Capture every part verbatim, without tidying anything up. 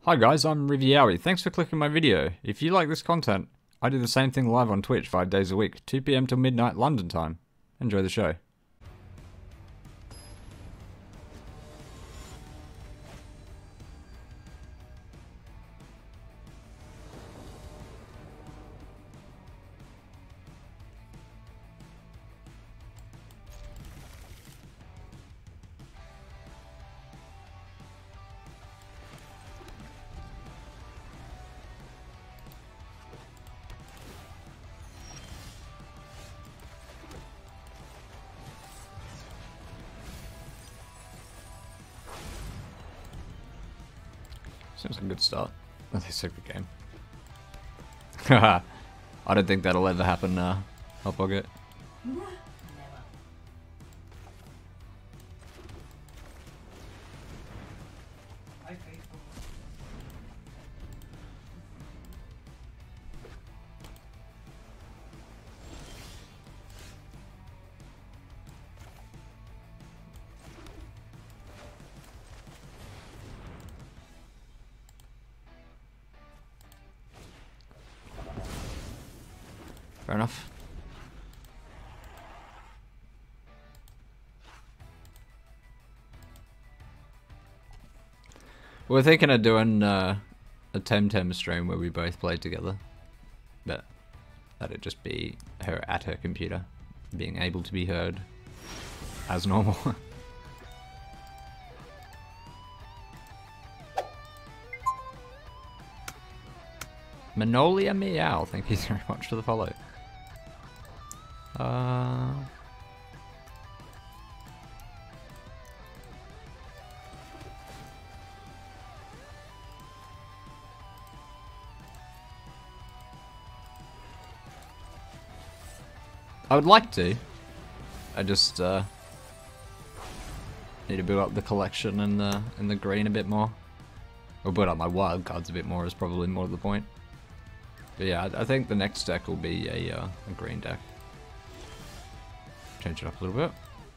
Hi guys, I'm Riviawi. Thanks for clicking my video. If you like this content, I do the same thing live on Twitch five days a week, two p m till midnight London time. Enjoy the show. Seems like a good start. That's a super game. I don't think that'll ever happen, uh, Hot Pocket. Fair enough. We're thinking of doing uh, a Temtem stream where we both play together, but that'd just be her at her computer, being able to be heard as normal. Manolia Meow, thank you very much for the follow. Uh... I would like to. I just uh, need to build up the collection and the and the green a bit more, or build up my wild cards a bit more is probably more the point. But yeah, I, I think the next deck will be a, uh, a green deck. Change it up a little bit.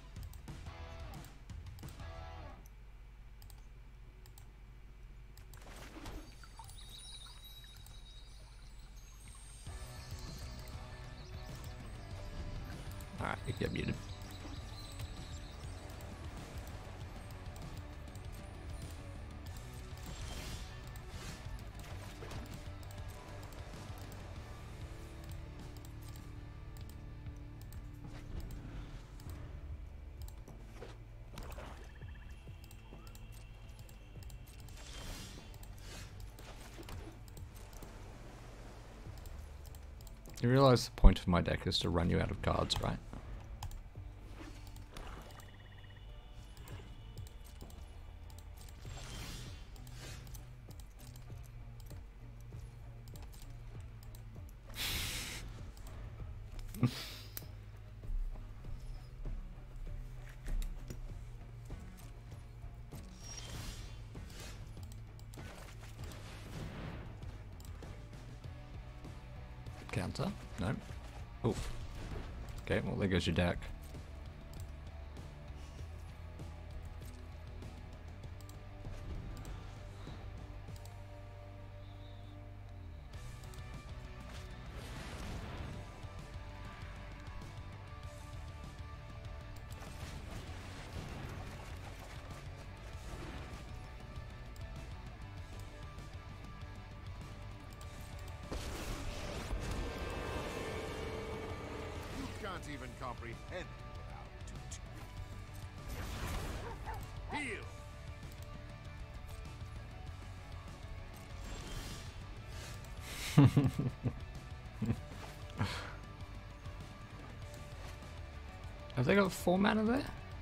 Alright, you get muted. You realize the point of my deck is to run you out of cards, right? Counter? No. Oof. Okay, well there goes your deck. Can't even comprehend without heal. Have they got four mana there?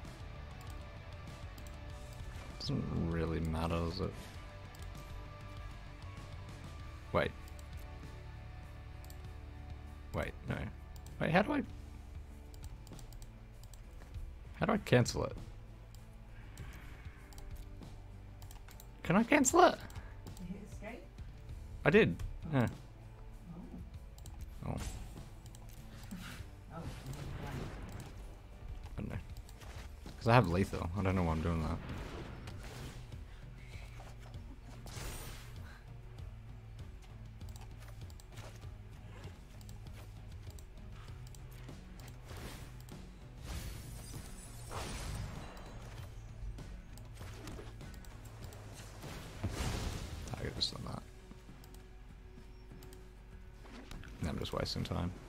Doesn't really matter, does it? Wait. Wait, no. Wait, how do I... How do I cancel it? Can I cancel it? You hit escape? I did. Yeah. Oh. Oh. Oh. I don't know. Because I have lethal. I don't know why I'm doing that. focus on that. I'm just wasting time.